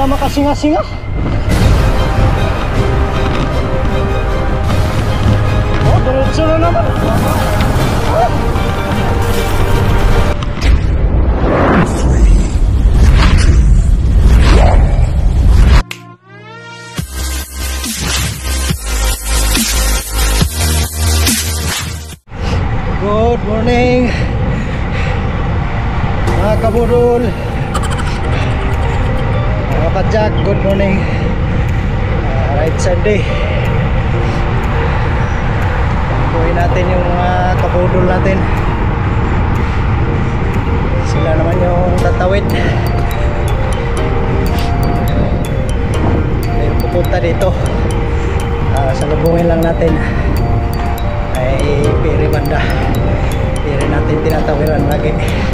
makasinga-singa. Oh, diretso na naman. Good morning mga kabudol, mga kadyak, good morning. Right Sunday, buhay natin yung mga kabudol natin. Sila naman yung tatawid. May pupunta dito, salubungin lang natin ay Piri Banda. Piri natin tinatawiran lagi.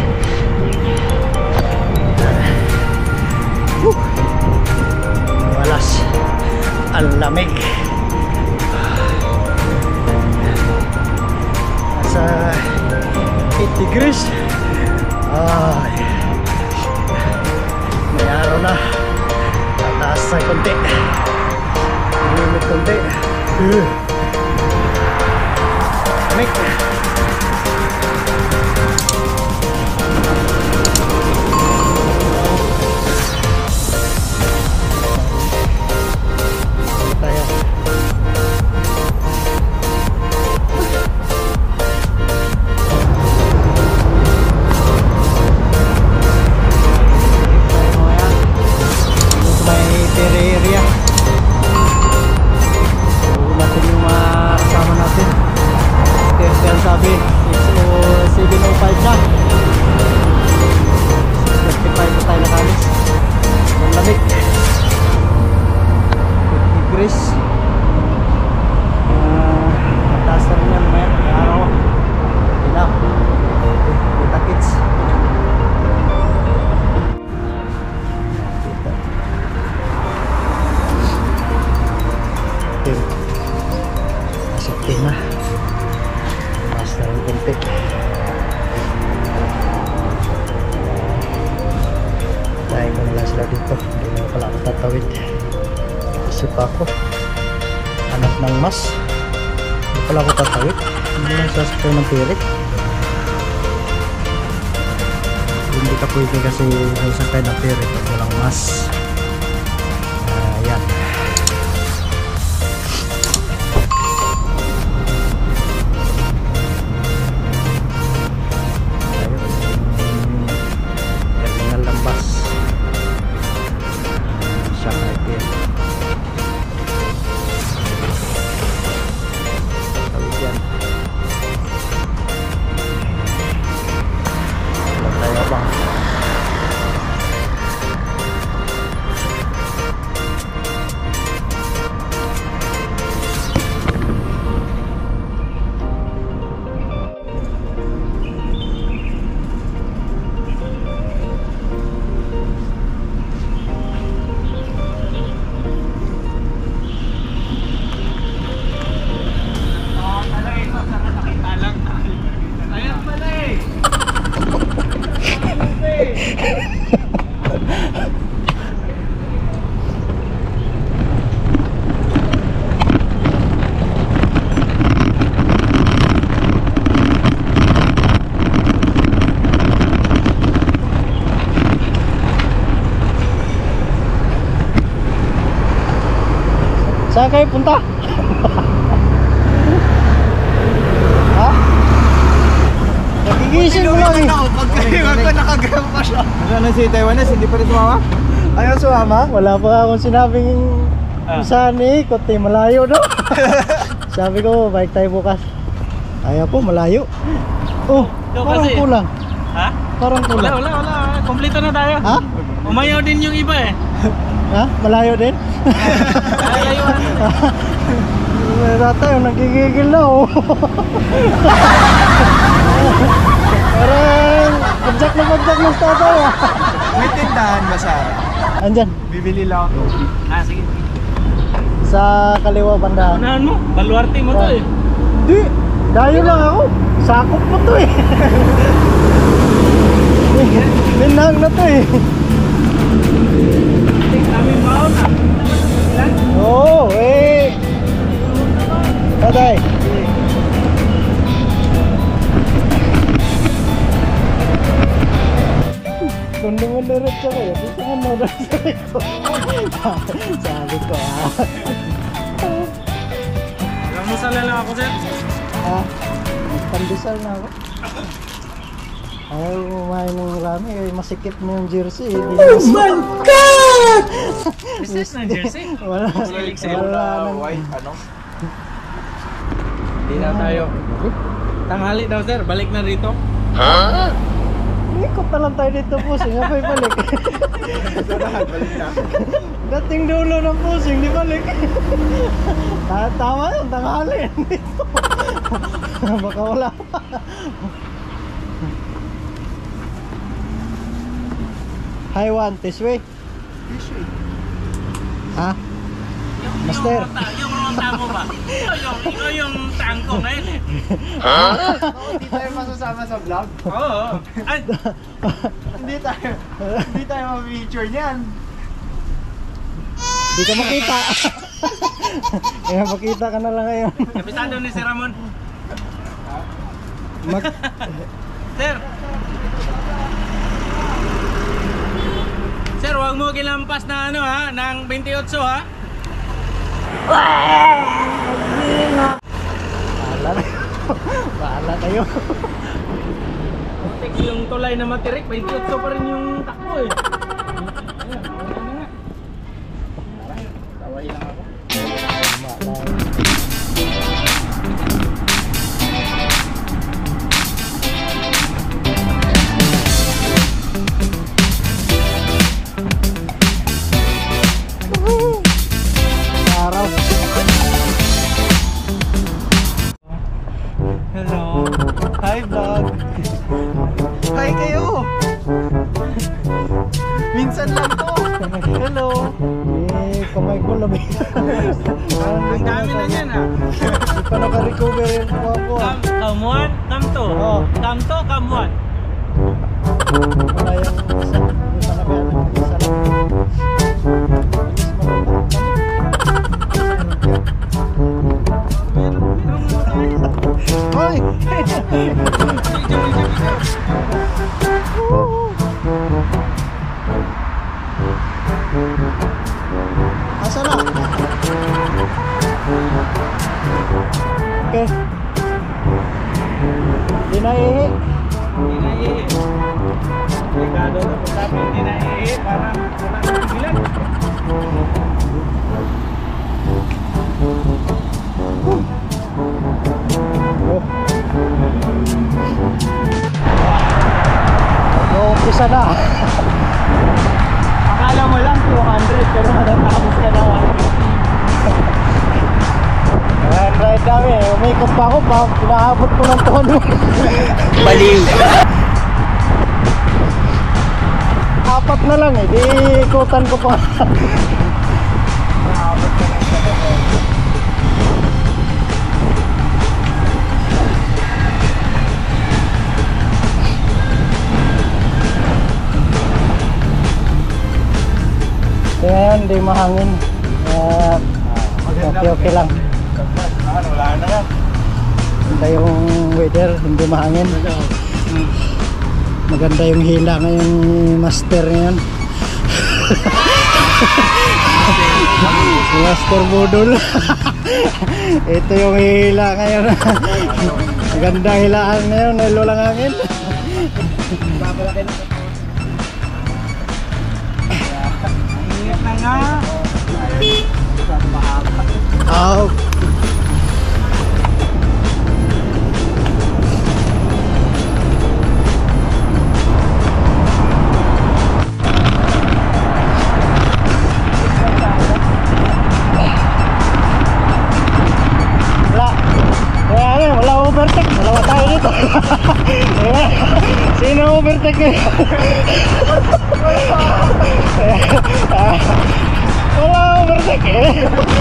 Walas, ang lamig. Nasa 8 degrees. May araw na. Tataas na konti. Limit konti. Lamig. Isip ako, anak ng mas, hindi pala ako tatawid, hindi lang sasakay ng pirik. Hindi ka pwede kasi sasakay ng pirik at walang mas. Ayan. Terminal ng bus. Saan kayo punta? Ha? Nagigising mo lang eh. Pag kayo ako nakagama pa siya. Ano si Taiwanese? Hindi pa rin sumama? Ayaw sumama? Wala pa akong sinabing saan eh. Kundi malayo no? Sabi ko, bike tayo bukas. Ayaw po, malayo. Oh, parang kulang. Ha? Parang kulang. Wala. Kompleto na tayo. Ha? Umayaw din yung iba eh. Ha? Malayo din? Layuan. Tatay, nagigigil na oh. Parang pagdak na tatay ah. May tindahan ba sa Andyan, bibili lang ako. Sige. sa kaliwa banda. Unahan mo, baluarte mo to eh. Hindi, dayo lang ako. Sakop mo to eh. Minang na to eh. Kami ano daw sabi ko. Sabi ko Alam mo sala lang ako, sir. Pandesal na ako. Ayaw kumain ng rami kaya masikip na yung jersey. Oh my God! Is this na jersey? Wala. Wala nang... White, ano? Hindi na tayo. Tanghali daw, sir. Balik na rito. Ikot na lang tayo dito, pusing. Apay balik. Balik na. Dating dulo ng pusing, di balik. Tama yun, tanghali. Dito. Baka wala pa. Hi, one, this way. This way. Ha? Master. Yung ronta mo ba? Ikaw yung tangko ngayon eh. Hindi tayo masasama sa vlog. Oo. Ay, Hindi tayo ma-feature niyan. Di ka makita. Kaya makita ka na lang ngayon. kabisado ni Sir Ramon. Mag- Sir. Sir, huwag mo gilampas na ano ha, ng 28 ha. Bahala kayo. Tek yung tulay na matirik, 28 pa rin yung takbo eh. Taway lang ako. Araw. Hello. Hi vlog. Hi kayo! Minsan lang to. Hello. Kamay ko labig. Ang dami na yan ha. Hindi pa naka-recover yung kuha ko. Come one, come two. Oh. Come two, come one. Wala yung isa. Hindi pa nakaano yung isa lang. Bilis malungkot. Hoy! Asa na? Okay. Di na ihi. Hindi na ihi. Delikado na po sabi, hindi na ihi. Parang wala na pigilan. Umpisa na. Akala mo lang 200 pero natatapos ka na 150. Ayan, ride namin. Umikot pa ako pa. Pinahabot ko ng tono. Baliw. Apat na lang eh. Di ikutan ko pa. Kaya hindi mahangin. Okay lang. Wala na nga. Maganda yung weather, hindi mahangin. Maganda yung hila ngayong master ngayon. Master budol. Ito yung hila ngayon. Maganda hilaan ngayon, nilo lang hangin. Ingat na nga. Oh. Wala overtake, dalawa tayo dito. Sino overtake ngayon? Wala overtake eh.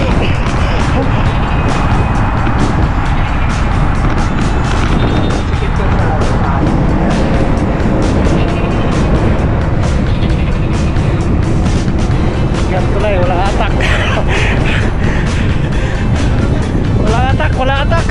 Yan tulay, wala atak. Wala atak.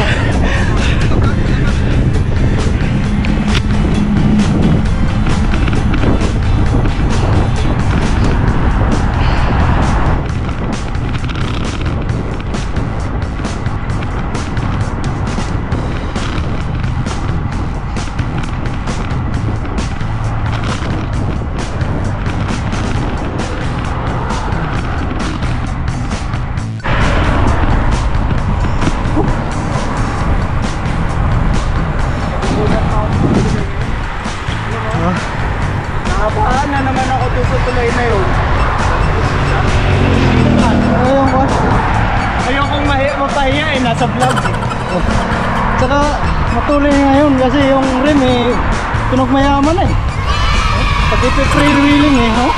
sa vlog. Tsaka matuloy ngayon kasi yung rim eh, tunog mayaman eh. Pag ipi-free wheeling eh, oh.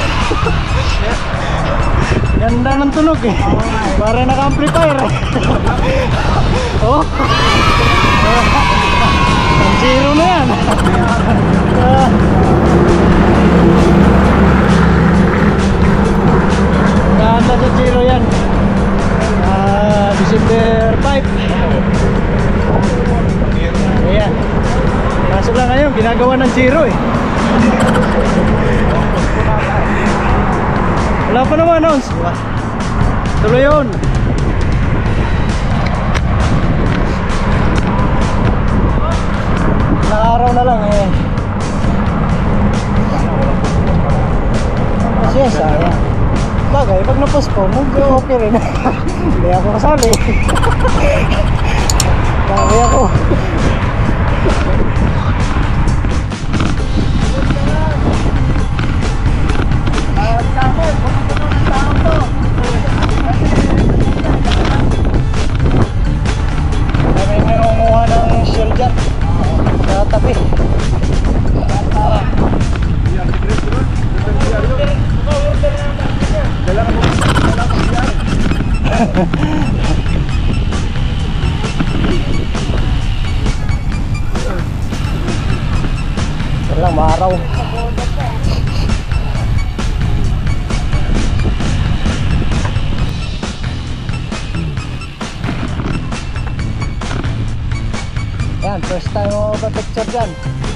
Ganda ng tunog eh. Para naka-amplifier eh. Oh. Ang zero na yan. Ganda sa zero yan. December 5. Ayan. Kaso lang ngayon, ginagawa ng zero eh. Wala pa naman announce. Tuloy yun. Nakaraw na lang eh. Kasi sayang. Bagay, pag na-postpone, okay rin. Hindi ako kasali. Bagay ako. May umuha ng shield dyan sa tabi. Walang maaraw. Yan, first time mo pa-picture dyan.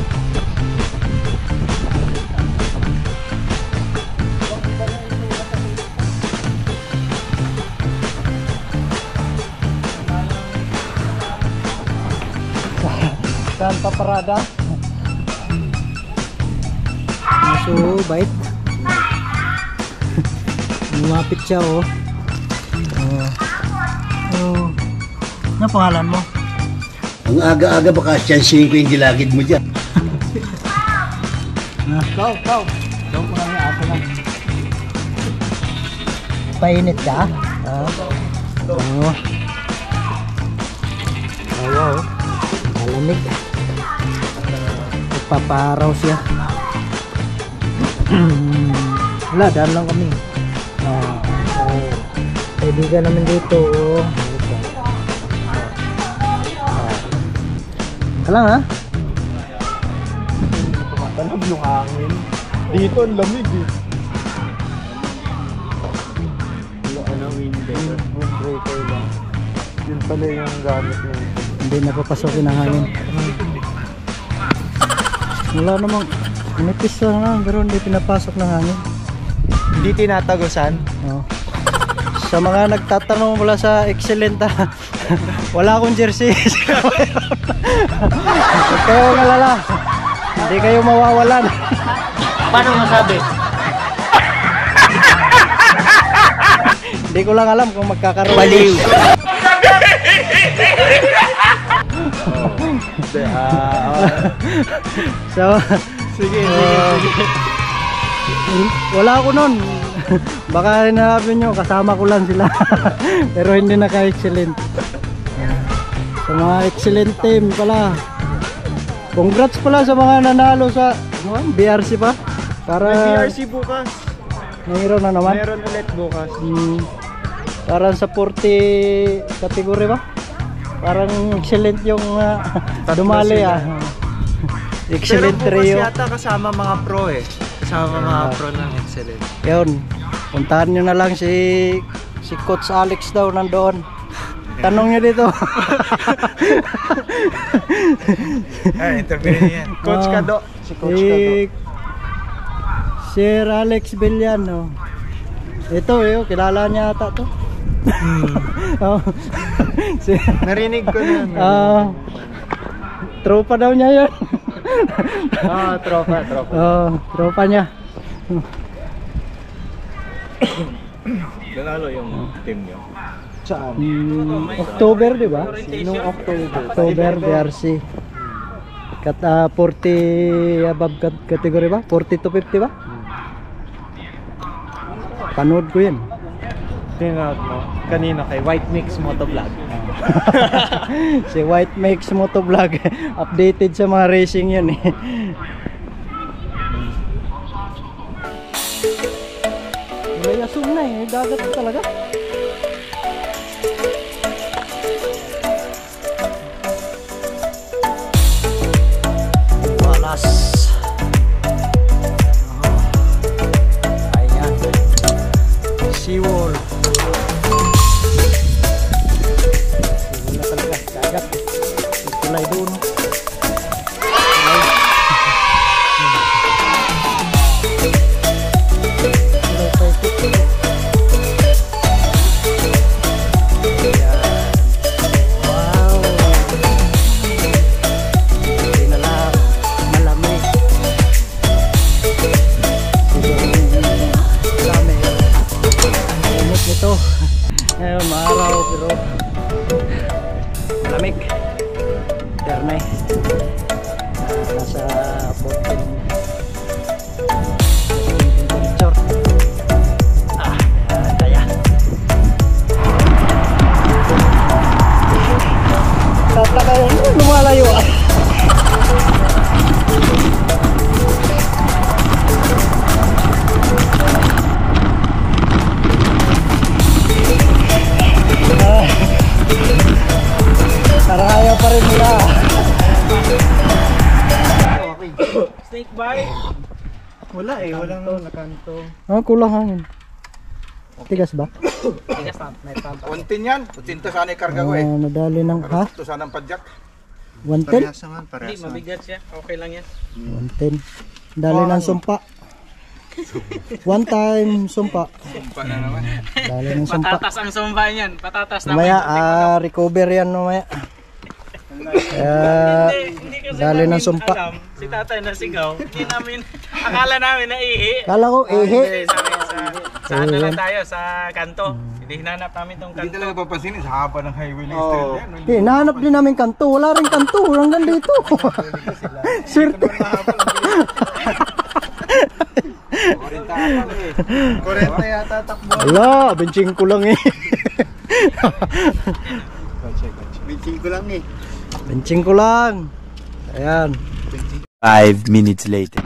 Saan pa parada? So, bait. Lumapit siya oh. Ano pangalan mo? Ang aga-aga baka siyansihin ko yung gilagid mo dyan. Kau. Daw ko lang yung aso lang. Painit ka? Oo. Ayaw. Malamig. Nagpaparaw siya. Wala, daan lang kami. Kaibigan naman dito. Kalang ha? Tanab yung hangin. Dito ang lamig eh. Windbreaker lang. Yun pala yung gamit mo. Hindi napapasokin ang hangin. Wala namang nipis lang pero hindi pinapasok ng hangin. Hindi tinatagusan. Oh. Sa mga nagtatanong mula sa Excellent wala akong jersey. Huwag kayo ngalala. Hindi kayo mawawalan. Paano masabi? Hindi ko lang alam kung magkakaroon. Baliw. So, Sige. wala ako nun. Baka hinahapin nyo, kasama ko lang sila. Pero hindi naka-excellent. Sa mga excellent team pala. Congrats pala sa mga nanalo sa BRC pa. Para BRC bukas. mayroon na naman. Meron ulit bukas. Parang sa 40 category ba? Parang excellent yung dumali Excellent pero bukas trio. yata kasama mga pro eh. Kasama mga pro ng excellent. Yun, puntahan nyo na lang si Coach Alex daw nandoon. Tanong nyo dito. Interview niya yan. Coach Kado. Si Coach Kado. Sir Alex Villano. Ito kilala niya ata to. Narinig ko na. Tropa daw niya yun. Tropa. Tropa niya. Nanalo yung team niyo. Saan? October, di ba? Nung October. October BRC. 40 above category ba? 40 to 50 ba? Panood ko yun. Tinawag mo kanina kay White Mix Motovlog. Si White Makes Motovlog. Updated sa mga racing yun eh. May asum na eh. Dagat talaga. Walas. Ayan. Seawall. Seawall na talaga. Dagat. Tulay doon. Ngayon maaraw pero malamig. Ternay. Nasa 14 temperature. Kaya. Tataka yun, lumalayo ah. Parang ayaw pa rin nila. Snake bite? Wala eh, walang nakanto. Kulang hangin. Tigas ba? Tigas na, may pampa. Kuntin yan. Kuntin to sana ikarga ko eh. Nadali ng ha? Ito sana ang padyak. 110? Parehas naman, Hindi, parehas naman. mabigat siya. Okay lang yan. 110. Dali ng sumpa. One time sumpa. Sumpa na naman. Dali ng sumpa. Patatas ang sumba niyan. Patatas naman. Mamaya, recover yan mamaya. Hindi kasi dali ng namin sumpa. alam. Si tatay na sigaw. Hindi namin, akala namin na ihi. Kala ko, Hindi, ehe. sa ano lang tayo, sa kanto. Hindi hinanap namin tong Hindi kanto. talaga papansinin sa haba ng highway na street yan. Hindi, nahanap din namin kanto. Wala rin kanto. Hanggang dito. Swerte. 40 yata takbo. Wala, benching ko lang eh. Benching ko lang eh. Benching ko lang. Ayan. 5 minutes later.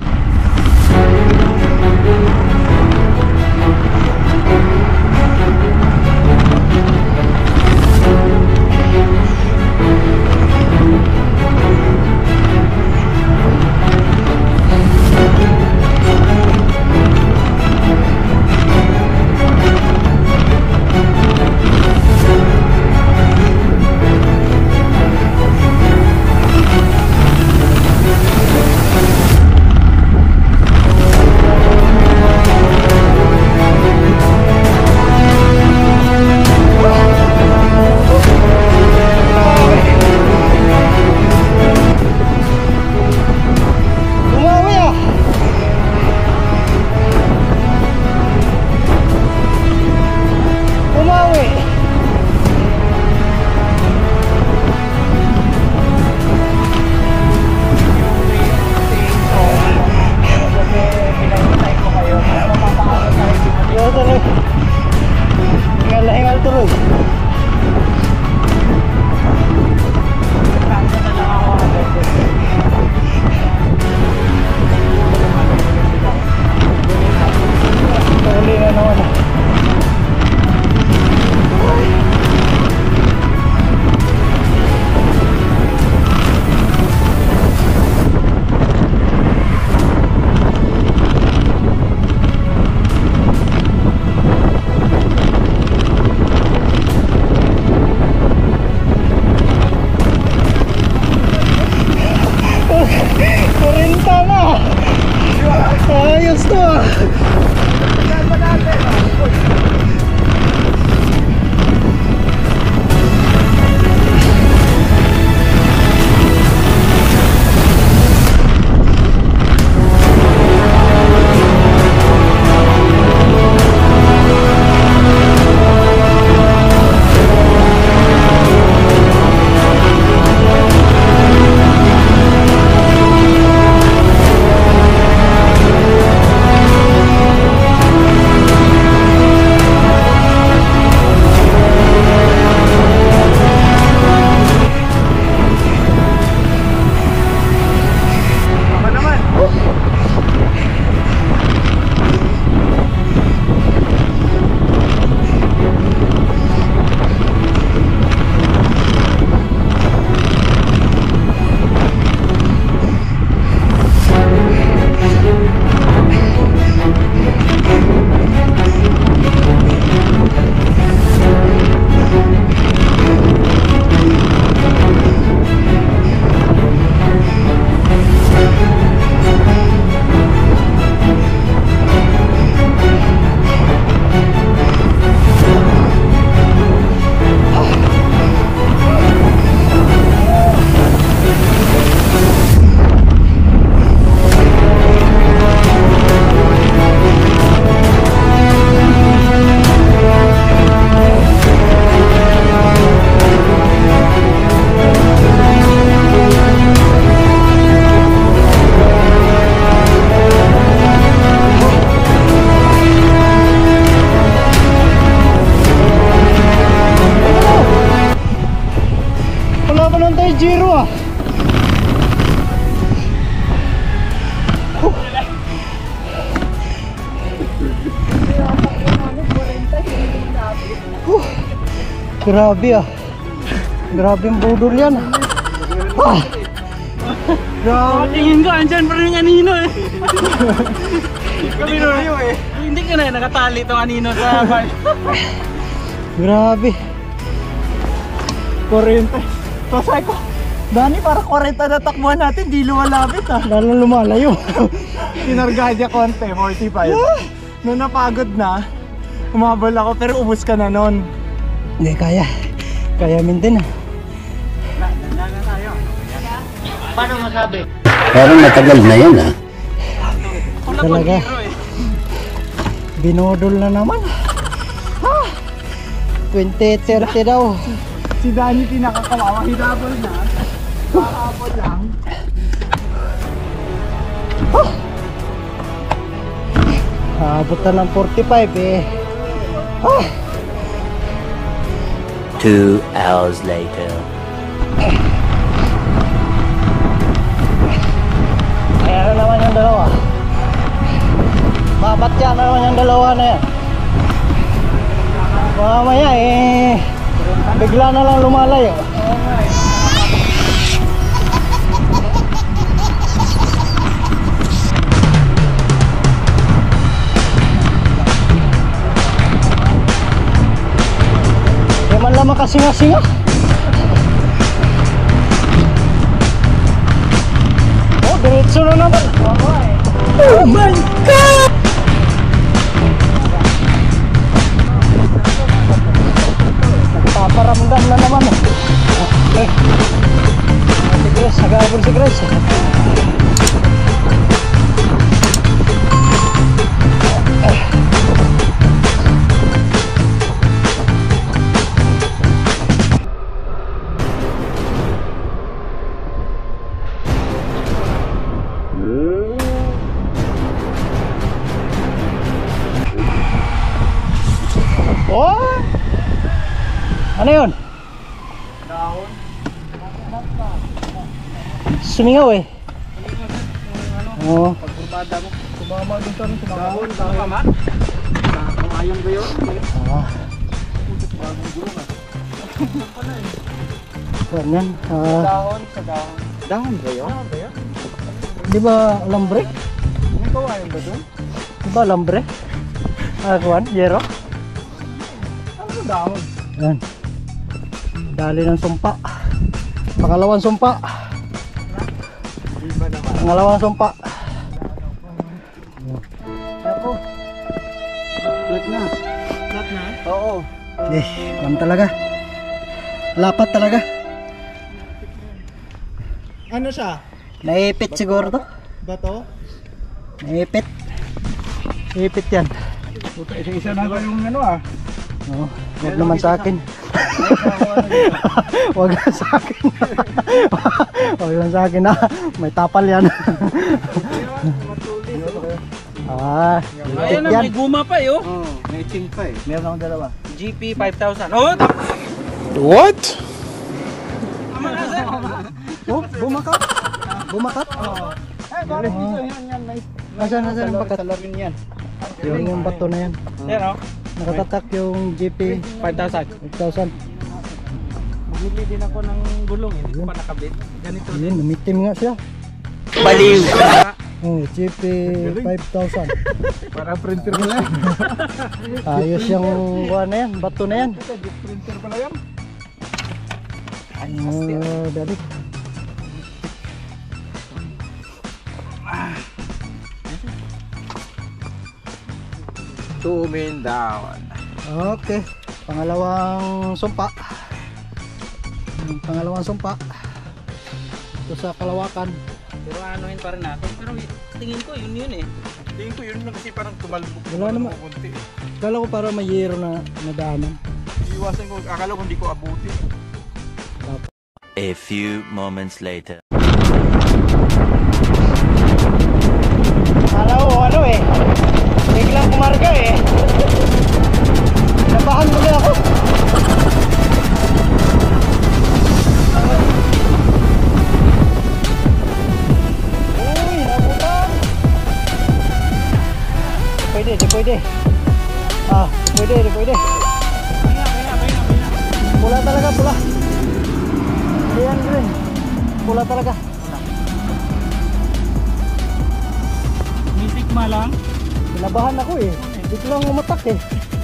Grabe ah. Grabe ang budol yan. Ah. Grabe. Tingin ko, andyan pa rin yung anino eh. Kami tayo eh. Hindi ka na nakatali itong anino sa bar. Grabe. 40. Pasay ko. Dani, para 40 na takbuhan natin, di lumalapit ah. Lalo lumalayo. Sinargadya konti, 45. Nung napagod na, umabol ako pero ubos ka na nun. Hindi kaya. Kaya mintin ah. Paano masabi? Parang matagal na yan ah. Talaga. Binodol na naman. Ah. 20-30 daw. Si Dani pinakakawawa, hinabol na. Pakapol lang. Abot na ng 45 eh. Ah. 2 hours later. Kaya na naman yung dalawa. Babatya na naman yung dalawa na yan. Mamaya eh, bigla na lang lumalayo. Di man lang makasinga-singa. Oh, diretso na naman. Oh my God! Nagpaparamdam na naman. Okay. Si Chris, nag-aabol si Chris. Oh! Ano yun? Dahon. Sumingaw eh. Oo. Pagkurbada mo. Sumama din ka rin. Dahon. Sumama? Ayang ba yun? Ah. Ganyan. Dahon sa dahon. Dahon ba yun? Dahon ba yun? Di ba lambre? May kawayan ba dun? Di ba lambre? Kuwan, yero? Ano dahon? Yan. Dali ng sumpa. Pangalawang sumpa. Iba naman. Pangalawang sumpa. Ako. Flat na. Flat na? Oo. Eh, kuwan talaga. Lapat talaga. Ano siya? Naipit siguro to. Bato? Naipit. Naipit yan. Isa-isa na ba yung ano ah? Oo. Huwag naman sa akin. Huwag lang sa akin. Huwag lang sa akin na. May tapal yan. Ah, Ayun na, may guma pa eh oh. Oo, may ting pa eh. meron akong dalawa. GP 5,000. Oh, What? Oh, bumakat. Bumakat? Oo. Ay, bakit dito yan? Nasaan yung bakat? Salamin yan. Yung bato na yan. yan oh. Nakatatak yung GP 5,000. 8,000. Bumili din ako ng gulong eh. Hindi ko pa nakabit. Ganito din. Yun, umitim nga siya. Baliw! Oh, GP 5,000. Parang printer mo lang. Ayos yung buwan na yan, bato na yan. Printer pala yan. Dali. Tumin down. Okay, pangalawang sumpa. Pangalawang sumpa. Ito sa Kalawakan. Pero ano yun pa rin natin. Pero tingin ko yun eh. Tingin ko yun na kasi parang tumalbog. Wala naman. Kunti. Kala ko para may yero na nadaanan. Iwasan ko, akala ko hindi ko abuti. A few moments later. Kala ko ano eh, biglang kumarga eh. Nabahan mo ako. Uy, nabutan. Di pwede. Ah, pwede. Pula talaga, pula. Ayan green. Pula talaga. Misikma lang. Kinabahan ako eh. Biglang umatak eh.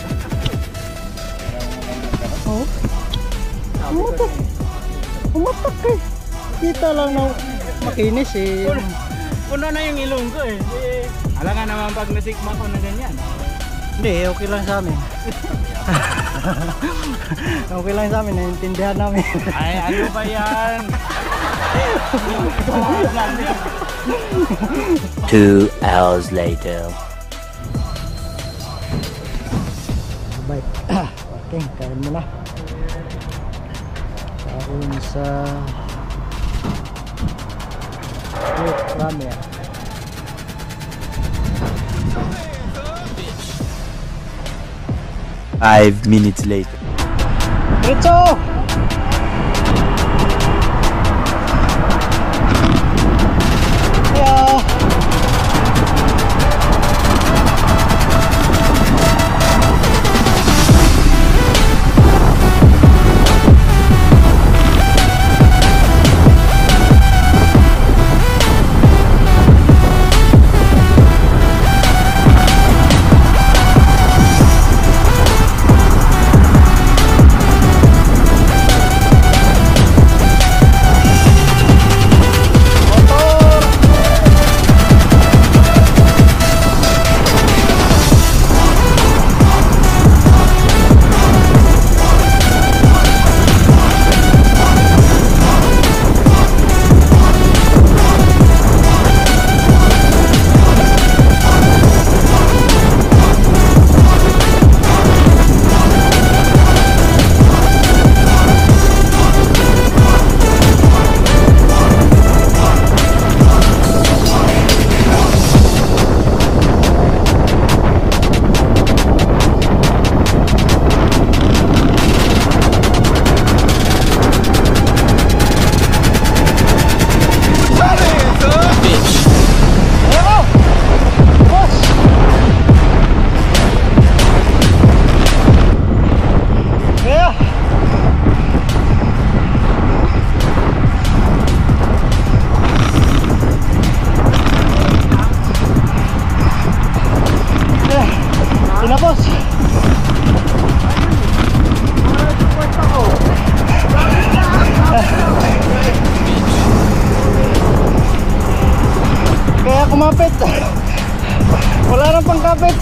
Oh. Umatak. Umatak eh. Kita lang na makinis eh. Puno na yung ilong ko eh. Alam nga naman pag nasikma ko na ganyan. Hindi, okay lang sa amin. Okay lang sa amin, naiintindihan namin. Ay, ano ba yan? 2 hours later. Bye. Okay, kain mo na. Kain sa ramen. 5 minutes later. Diretso! Yeah. Tinapos. Kaya kumapit. Wala nang pangkapit.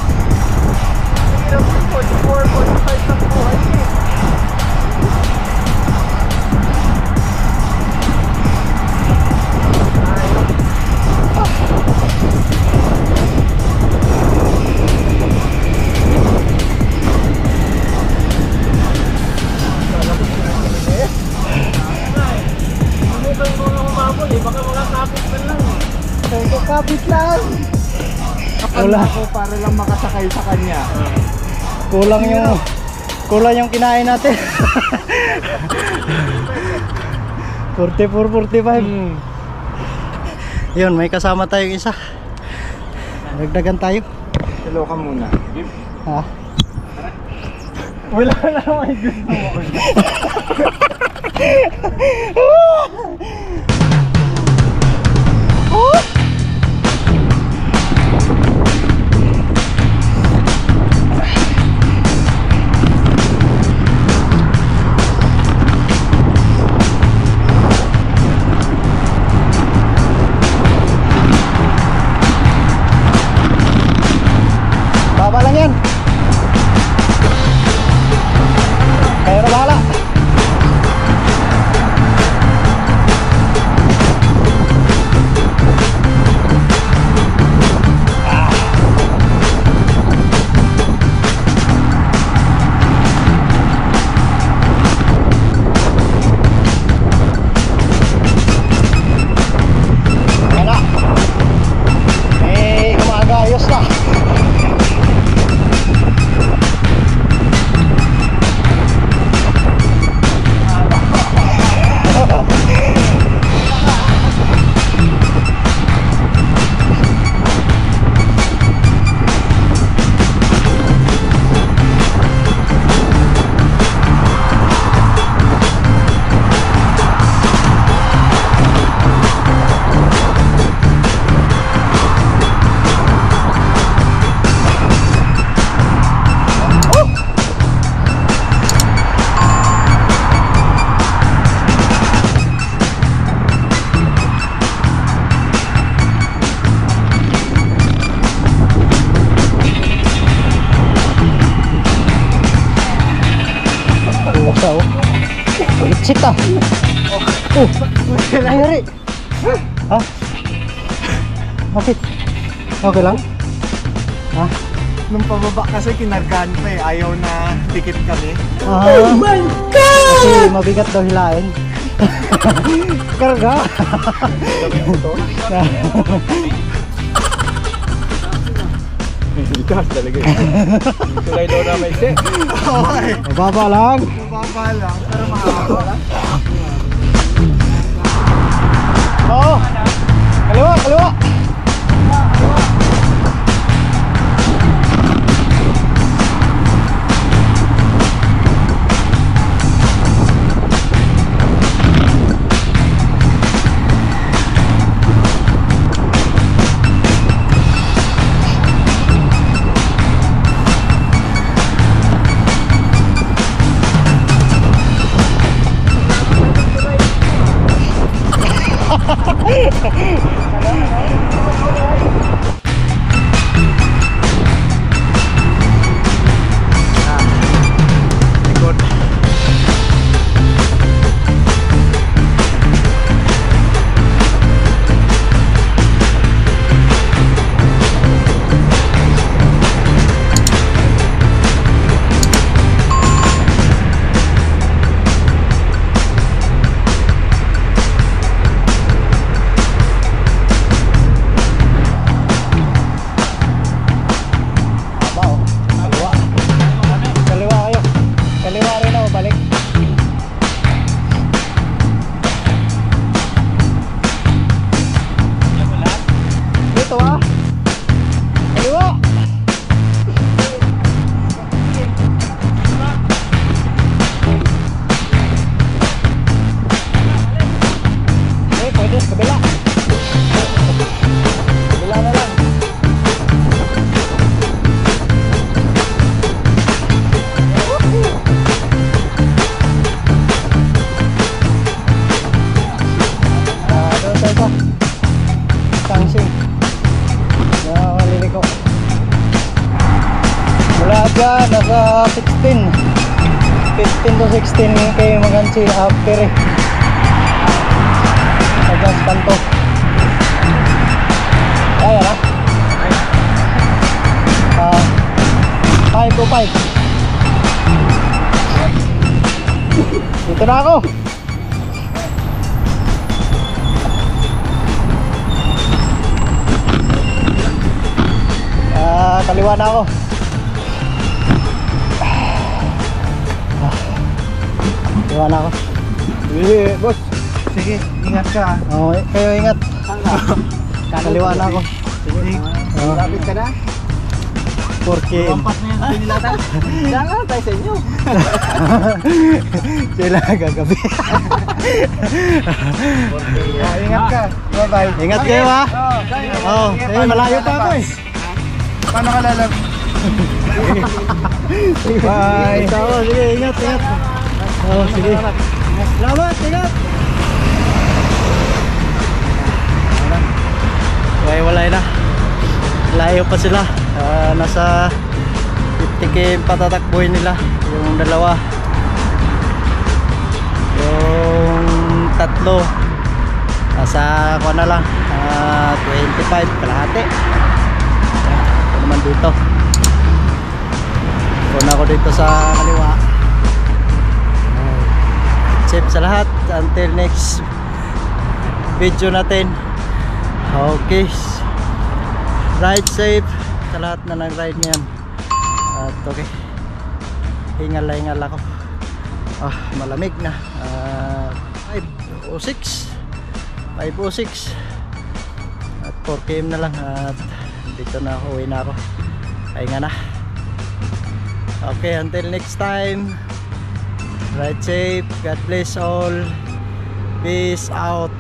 Kapit lang. Wala ako para lang makasakay sa kanya. Kulang yung kinain natin. 44, 45. Yun, may kasama tayong isa. Nagdagan tayo. Hello ka muna. Ha? Wala na naman gusto mo. Baba lang yan. Kayo na bahala. Putsit ah. Oh, nangyari. Ha? Bakit? Okay lang? Ha? Nung pababa kasi kinargaan pa eh. Ayaw na dikit kami. Oh my God! Kasi mabigat daw hilain. Karga. Bigas talaga eh. Tulay daw na may set. Okay. Mababa lang. Mababa lang. Pero makakaba lang. Oo. Kaliwa, kaliwa. Nasa 15 to 16 kayo magansi after eh. Nagas kanto. Ayan ha. 5 to 5. Dito na ako. Kaliwa na ako. Kaliwa na ako. Sige, boss. Sige, ingat ka. Oo, kayo ingat. Kaliwa na ako. Sige. Lapit ka na. Porque Pampas na yan sa pinilatan. Diyan lang tayo sa inyo. sila gagabi. Ingat ka. Bye-bye. Ingat kayo ha. Oo, malayo pa ako eh. Paano ka lalab? Bye. Sige, ingat, ingat. Oo, sige. Salamat, ingat. Walay na. Layo pa sila. Nasa 50 km patatakbuhin nila. Yung dalawa. Yung tatlo. Nasa ako na lang. 25 kalahati. Ito naman dito. Kuna ako dito sa kaliwa. Safe sa lahat. Until next video natin. Okay, ride safe sa lahat na nag-ride ngayon. At okay, hingal ako. Malamig na. 5:06 at 4 km na lang. At dito na ako, uwi na ako. Hinga na. Okay, until next time, ride safe. God bless all. Peace out.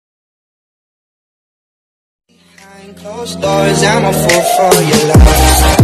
Behind closed doors, I'm a fool for your love.